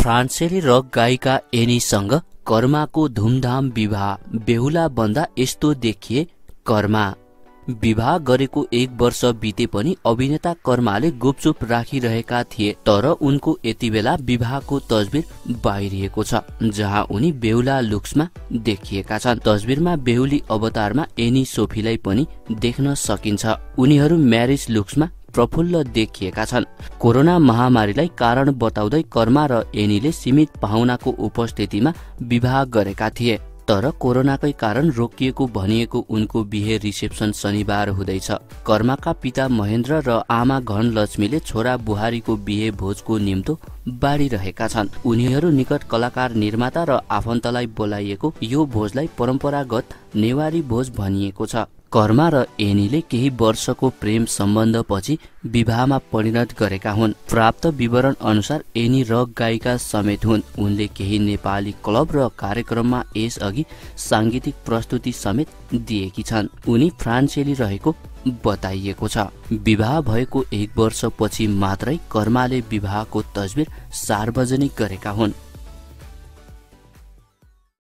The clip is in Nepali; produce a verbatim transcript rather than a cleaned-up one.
फ्रान्सेली रक गायिका एनीसँग कर्माको धुमधाम विवाह। बेहुला बन्दा यस्तो देखिए कर्मा। विवाह गरेको एक वर्ष बिते पनि अभिनेता कर्माले गुपचुप राखिरहेका थिए, तर उनको यति बेला विवाहको तस्बिर बाहिरिएको छ, जहाँ उनी बेहुला लुक्समा देखिएका छन्। तस्बिरमा बेहुली अवतारमा एनी सोफीलाई पनि देख्न सकिन्छ। उनीहरू म्यारिज लुक्समा प्रफुल्ल देखिएका छन्। कोरोना महामारीलाई कारण बताउँदै कर्मा र एनीले सीमित पाहुनाको उपस्थितिमा विवाह गरेका थिए, तर कोरोनाकै कारण रोकिएको भनिएको उनको बिहे रिसेप्सन शनिबार हुँदैछ। कर्माका पिता महेन्द्र र आमा घनलक्ष्मीले छोरा बुहारीको बिहे भोजको निम्तो बाँडिरहेका छन्। उनीहरू निकट कलाकार, निर्माता र आफन्तलाई बोलाइएको यो भोजलाई परम्परागत नेवारी भोज भनिएको छ। कर्मा र एनीले केही वर्षको प्रेम सम्बन्धपछि विवाहमा परिणत गरेका हुन्। प्राप्त विवरण अनुसार एनी रक गायिका समेत हुन्। उनले केही नेपाली क्लब र कार्यक्रममा यसअघि सांगीतिक प्रस्तुति समेत दिएकी छन्। उनी फ्रान्सेली रहेको बताइएको छ। विवाह भएको एक वर्षपछि मात्रै कर्माले विवाहको तस्बिर सार्वजनिक गरेका हुन्।